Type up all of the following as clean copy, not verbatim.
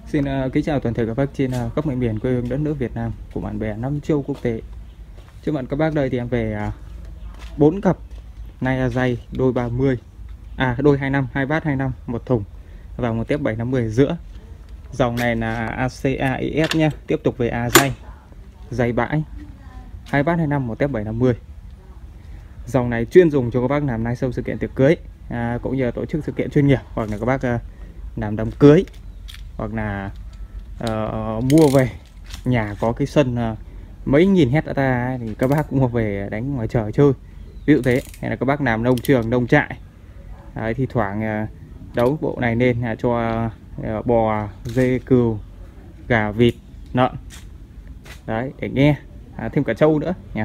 Xin kính chào toàn thể các bác trên khắp mọi miền quê hương đất nước Việt Nam của bạn bè năm châu quốc tế. Trước mặt các bác đây thì em về 4 cặp nay dây đôi 30, đôi 25, hai bát 25 một thùng và một tép 750 giữa. Dòng này là ACAIS nhé. Tiếp tục về dây bãi, hai bát 25 một tép 750. Dòng này chuyên dùng cho các bác làm live show sự kiện tiệc cưới, cũng như tổ chức sự kiện chuyên nghiệp, hoặc là các bác làm đám cưới, hoặc là mua về nhà có cái sân mấy nghìn hectare thì các bác cũng mua về đánh ngoài trời chơi, ví dụ thế. Hay là các bác làm nông trường, nông trại đấy, thì thoảng đấu bộ này nên cho bò, dê, cừu, gà, vịt, lợn đấy để nghe, thêm cả trâu nữa nha.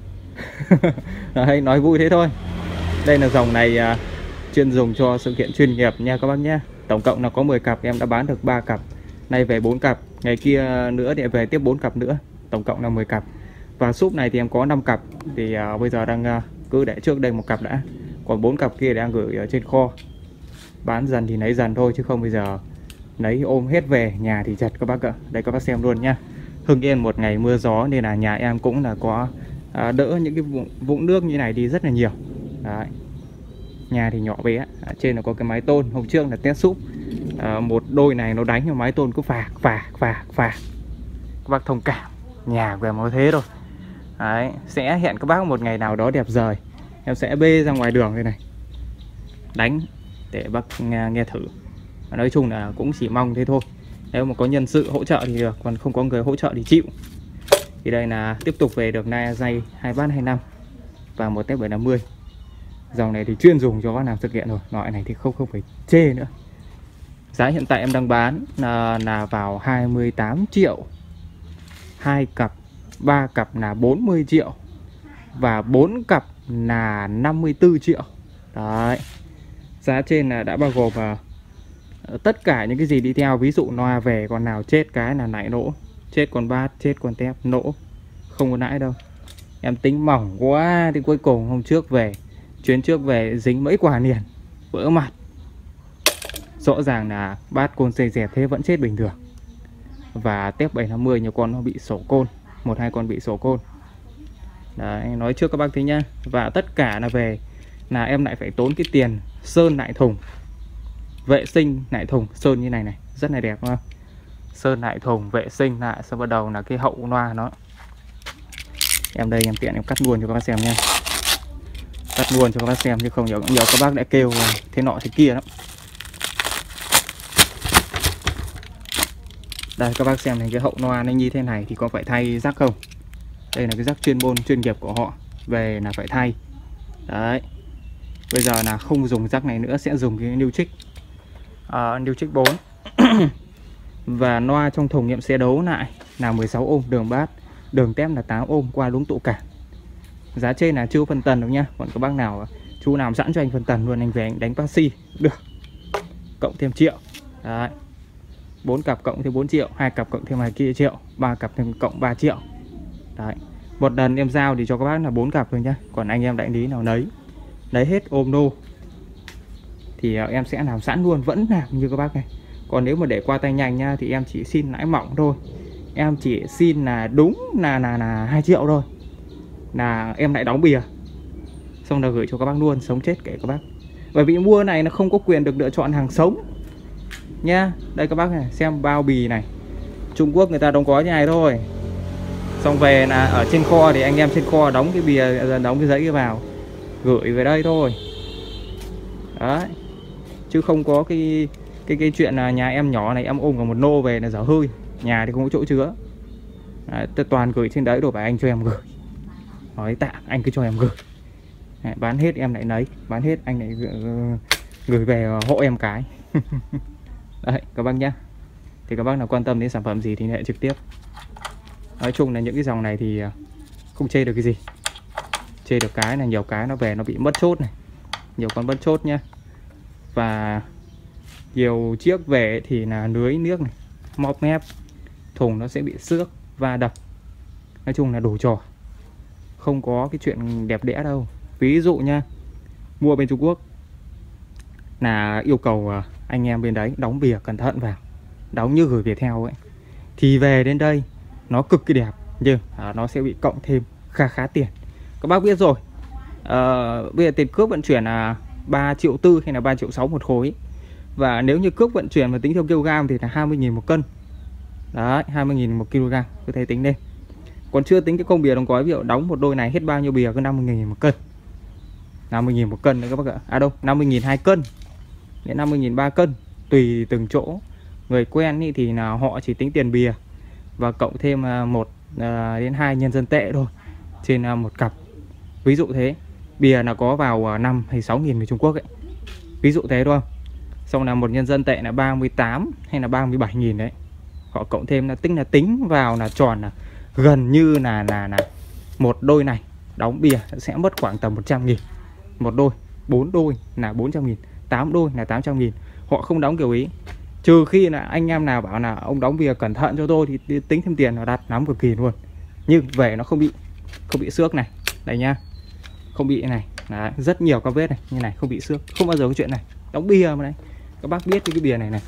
Đấy, nói vui thế thôi. Đây là dòng này chuyên dùng cho sự kiện chuyên nghiệp nha các bác nhé. Tổng cộng là có 10 cặp, em đã bán được 3 cặp. Nay về 4 cặp, ngày kia nữa thì về tiếp 4 cặp nữa. Tổng cộng là 10 cặp. Và súp này thì em có 5 cặp. Thì bây giờ đang cứ để trước đây một cặp đã. Còn 4 cặp kia đang gửi ở trên kho. Bán dần thì lấy dần thôi, chứ không bây giờ lấy ôm hết về nhà thì chật các bác ạ. Đây các bác xem luôn nhá. Hưng Yên một ngày mưa gió nên là nhà em cũng là có đỡ những cái vũng nước như này đi rất là nhiều. Đấy. Nhà thì nhỏ bé, trên là có cái mái tôn. Hôm trước là test súp, một đôi này nó đánh vào mái tôn cứ phạc. Các bác thông cảm, nhà của em có thế thôi. Đấy, sẽ hẹn các bác một ngày nào đó đẹp trời, em sẽ bê ra ngoài đường đây này đánh để bác nghe thử. Nói chung là cũng chỉ mong thế thôi. Nếu mà có nhân sự hỗ trợ thì được, còn không có người hỗ trợ thì chịu. Thì đây là tiếp tục về được nay dây 2 bát 25 và một tép 750. Dòng này thì chuyên dùng cho các làm sự kiện rồi. Loại này thì không phải chê nữa. Giá hiện tại em đang bán là vào 28 triệu. 2 cặp, 3 cặp là 40 triệu và 4 cặp là 54 triệu. Đấy. Giá trên là đã bao gồm tất cả những cái gì đi theo. Ví dụ loa về con nào chết cái là nãy nỗ, chết con bát, chết con tép, nỗ. Không có nãy đâu. Em tính mỏng quá thì cuối cùng hôm trước về, chuyến trước về dính mấy quả liền, vỡ mặt. Rõ ràng là bát côn dây dẹt thế vẫn chết bình thường. Và tép 750 nhiều con nó bị sổ côn, 1-2 con bị sổ côn. Đấy, nói trước các bác thế nhá. Và tất cả là về là em lại phải tốn cái tiền sơn lại thùng, vệ sinh lại thùng, sơn như này này, rất là đẹp đúng không? Sơn lại thùng, vệ sinh lại, xong bắt đầu là cái hậu loa nó. Em đây em tiện em cắt luôn cho các bác xem nha. Cắt luôn cho các bác xem chứ không nhiều các bác lại kêu thế nọ thế kia lắm. Đây các bác xem này, cái hậu loa nó như thế này thì có phải thay rắc không? Đây là cái rắc chuyên môn chuyên nghiệp của họ, về là phải thay. Đấy. Bây giờ là không dùng rắc này nữa, sẽ dùng cái Neutrik 4. Và loa trong thùng em sẽ đấu lại là 16 ohm đường bát, đường tép là 8 ohm qua luống tụ cản. Giá trên là chưa phân tần đâu nhá. Còn các bác nào chú làm sẵn cho anh phân tần luôn, anh về anh đánh passi được. Cộng thêm triệu. Đấy. 4 cặp cộng thêm 4 triệu, 2 cặp cộng thêm 2 kia triệu, 3 cặp thêm cộng 3 triệu. Đấy. Một lần em giao thì cho các bác là 4 cặp thôi nhá. Còn anh em đại lý nào lấy hết ôm nô thì em sẽ làm sẵn luôn, vẫn làm như các bác này. Còn nếu mà để qua tay nhanh nha thì em chỉ xin lãi mỏng thôi. Em chỉ xin là đúng là 2 triệu thôi, là em lại đóng bìa, xong là gửi cho các bác luôn, sống chết kể các bác. Bởi vì mua này nó không có quyền được lựa chọn hàng sống nha. Đây các bác này, xem bao bì này, Trung Quốc người ta đóng gói như này thôi. Xong về là ở trên kho thì anh em trên kho đóng cái bìa, đóng cái giấy vào, gửi về đây thôi. Đấy. Chứ không có cái chuyện là nhà em nhỏ này em ôm cả một nô về là dở hơi. Nhà thì không có chỗ chứa. Đấy, toàn gửi trên đấy rồi, phải anh cho em gửi. Nói tạm anh cứ cho em gửi. Đấy, bán hết em lại lấy, bán hết anh lại gửi về hộ em cái. Đấy các bác nhá. Thì các bác nào quan tâm đến sản phẩm gì thì hệ trực tiếp. Nói chung là những cái dòng này thì không chê được cái gì. Chê được cái là nhiều cái nó về nó bị mất chốt này, nhiều con mất chốt nhá. Và nhiều chiếc về thì là lưới nước này, móp mép, thùng nó sẽ bị xước và đập. Nói chung là đủ trò, không có cái chuyện đẹp đẽ đâu. Ví dụ nha, mua bên Trung Quốc là yêu cầu anh em bên đấy đóng bìa cẩn thận vào. đóng như gửi Viettel ấy, thì về đến đây nó cực kỳ đẹp, nhưng nó sẽ bị cộng thêm khá tiền. Các bác biết rồi, bây giờ tiền cước vận chuyển là 3,4 triệu hay là 3,6 triệu một khối. Và nếu như cước vận chuyển mà tính theo kg thì là 20.000 một cân. Đấy, 20.000 một kg, cứ thế tính lên. Còn chưa tính cái công bìa đóng gói, ví dụ đóng một đôi này hết bao nhiêu bìa, cứ 50.000 một cân. 50.000 một cân đấy các bác ạ. À đâu, 50.000 2 cân đến 50.000 3 cân, tùy từng chỗ. Người quen ý thì là họ chỉ tính tiền bìa và cộng thêm 1 đến 2 nhân dân tệ thôi trên một cặp. Ví dụ thế, bìa là có vào 5 hay 6.000 người Trung Quốc ấy. Ví dụ thế đúng không? Xong là một nhân dân tệ là 38 hay là 37.000 đấy. Họ cộng thêm là tính vào là tròn là gần như là một đôi này đóng bìa sẽ mất khoảng tầm 100.000 một đôi. 4 đôi là 400.000, 8 đôi là 800.000. Họ không đóng kiểu ý. Trừ khi là anh em nào bảo là ông đóng bìa cẩn thận cho tôi thì tính thêm tiền và đặt nắm cực kỳ luôn. Nhưng về nó không bị xước này. Đây nhá. Không bị này. Đấy, rất nhiều các vết này, như này không bị xước, không bao giờ có chuyện này. Đóng bìa mà đấy. Các bác biết cái bìa này này.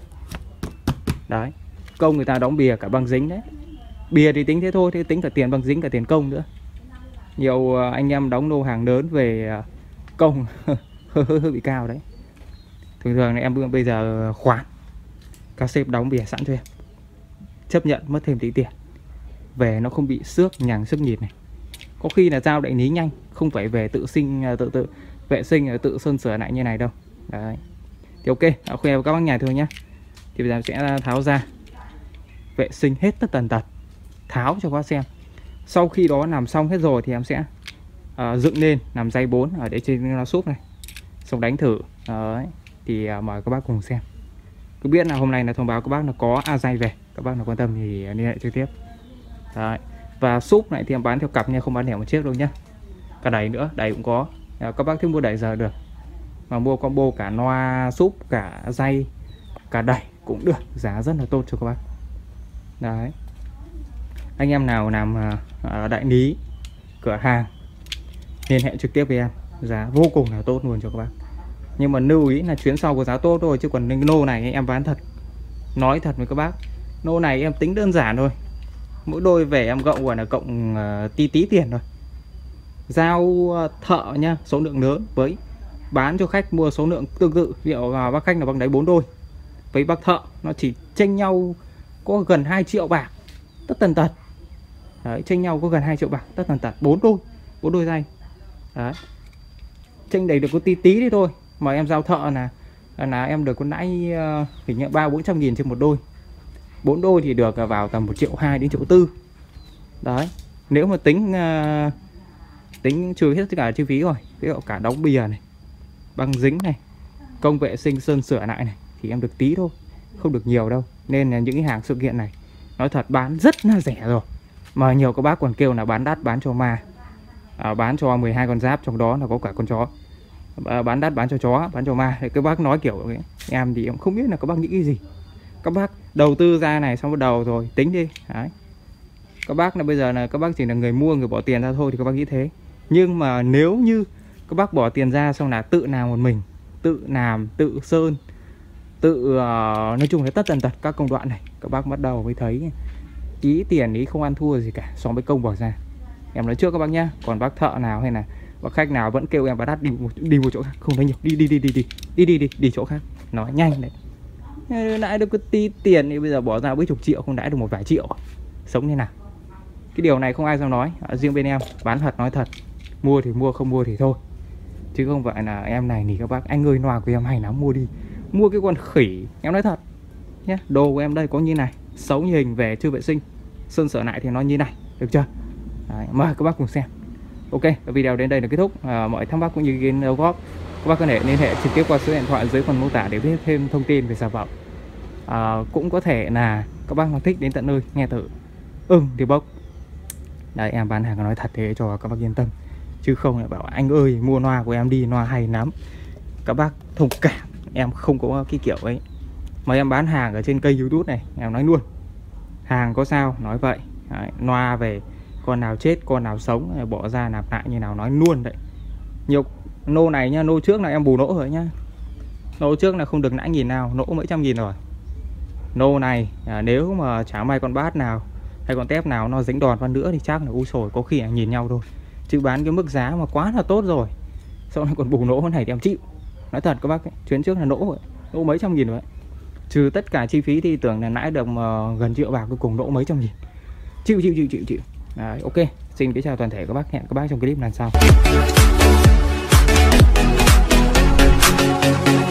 Đấy. Công người ta đóng bìa cả băng dính đấy. Bìa thì tính thế thôi, thế tính cả tiền băng dính, cả tiền công nữa. Nhiều anh em đóng lô hàng lớn về công hơi bị cao đấy. Thường thường em bây giờ khoán các sếp đóng bìa sẵn cho em, chấp nhận mất thêm tí tiền, về nó không bị xước nhằng xước nhịt này. Có khi là giao đại lý nhanh, không phải về tự vệ sinh tự sơn sửa lại như này đâu. Đấy. Thì ok, đã khoe với các bác nhà thôi nhá. Thì bây giờ sẽ tháo ra, vệ sinh hết tất tần tật, tháo cho các bác xem. Sau khi đó làm xong hết rồi thì em sẽ dựng lên làm dây 4 ở để trên nó súp này, xong đánh thử. Đấy. Thì mời các bác cùng xem. Cứ biết là hôm nay là thông báo các bác là có dây về, các bác nào quan tâm thì liên hệ trực tiếp. Đấy. Và súp này thì em bán theo cặp nha, không bán lẻ một chiếc đâu nhá. Cả đẩy nữa, đẩy cũng có. Các bác thích mua đẩy giờ được, mà mua combo cả loa súp, cả dây, cả đẩy cũng được, giá rất là tốt cho các bác. Đấy. Anh em nào làm đại lý, cửa hàng liên hệ trực tiếp với em, giá vô cùng là tốt luôn cho các bác. Nhưng mà lưu ý là chuyến sau có giá tốt thôi, chứ còn cái nô này em bán thật, nói thật với các bác, nô này em tính đơn giản thôi, mỗi đôi về em gậu gọi là cộng tí tiền thôi. Giao thợ nha, số lượng lớn, với bán cho khách mua số lượng tương tự, ví dụ bác khách là bác đấy 4 đôi, với bác thợ nó chỉ chênh nhau có gần 2 triệu bạc tất tần tật. Đấy, chênh nhau có gần 2 triệu bạc tất tần tật, 4 đôi dây. Đấy, chênh đầy được có tí đi thôi, mà em giao thợ là em được có lãi hình như 300-400.000 trên một đôi. 4 đôi thì được vào tầm 1,2 triệu đến 1,4 triệu. Đấy, nếu mà tính trừ hết tất cả chi phí rồi, ví dụ cả đóng bìa này, băng dính này, công vệ sinh sơn sửa lại này, thì em được tí thôi, không được nhiều đâu. Nên là những cái hàng sự kiện này nói thật bán rất là rẻ rồi, mà nhiều các bác còn kêu là bán đắt bán cho ma, bán cho 12 con giáp, trong đó là có cả con chó. Bán đắt bán cho chó, bán cho ma. Thì các bác nói kiểu ấy. Em thì em không biết là các bác nghĩ cái gì. Các bác đầu tư ra này xong bắt đầu rồi tính đi. Đấy. Các bác là bây giờ là các bác chỉ là người mua, người bỏ tiền ra thôi thì các bác nghĩ thế. Nhưng mà nếu như các bác bỏ tiền ra xong là tự làm một mình, tự làm, tự sơn, tự nói chung là tất tần tật các công đoạn này, các bác bắt đầu mới thấy ý tiền ý không ăn thua gì cả so với công bỏ ra. Em nói trước các bác nhá. Còn bác thợ nào hay là bác khách nào vẫn kêu em bán đắt, đi một chỗ khác, không nói nhiều, đi chỗ khác, nói nhanh đấy. Lãi được có tí tiền thì bây giờ bỏ ra mấy chục triệu không lãi được một vài triệu, sống thế nào? Cái điều này không ai dám nói. Riêng bên em bán thật nói thật, mua thì mua, không mua thì thôi, chứ không phải là em này thì các bác anh ơi loa của em hay lắm mua đi, mua cái con khỉ. Em nói thật nhé, đồ của em đây có như này, xấu như hình, về chưa vệ sinh sơn sửa lại thì nó như này, được chưa? Đấy, mời các bác cùng xem. Ok, video đến đây là kết thúc. Mọi thắc mắc cũng như ý kiến đóng góp, các bác có thể liên hệ trực tiếp qua số điện thoại dưới phần mô tả để biết thêm thông tin về sản phẩm. Cũng có thể là các bác nào thích đến tận nơi nghe thử thì bốc. Đấy, em bán hàng nói thật thế cho các bác yên tâm, chứ không lại bảo anh ơi mua loa của em đi, loa hay lắm. Các bác thông cảm, em không có cái kiểu ấy. Mà em bán hàng ở trên kênh YouTube này, em nói luôn, hàng có sao nói vậy. Đấy, loa về con nào chết con nào sống bỏ ra nạp lại như nào nói luôn đấy. Nhiều nô này nha, nô trước là em bù lỗ rồi nhá, nô trước là không được lãi nghìn nào, lỗ mấy trăm nghìn rồi. Nô này nếu mà chả may con bát nào hay con tép nào nó dính đòn vào nữa thì chắc là u sồi, có khi là nhìn nhau thôi. Chứ bán cái mức giá mà quá là tốt rồi, sau này còn bù lỗ này thì em chịu. Nói thật các bác ấy, chuyến trước là lỗ mấy trăm nghìn rồi đấy. Trừ tất cả chi phí thì tưởng là lãi được gần triệu bạc, cuối cùng lỗ mấy trăm nghìn. Chịu. Đấy, ok. Xin kính chào toàn thể các bác, hẹn các bác trong clip lần sau.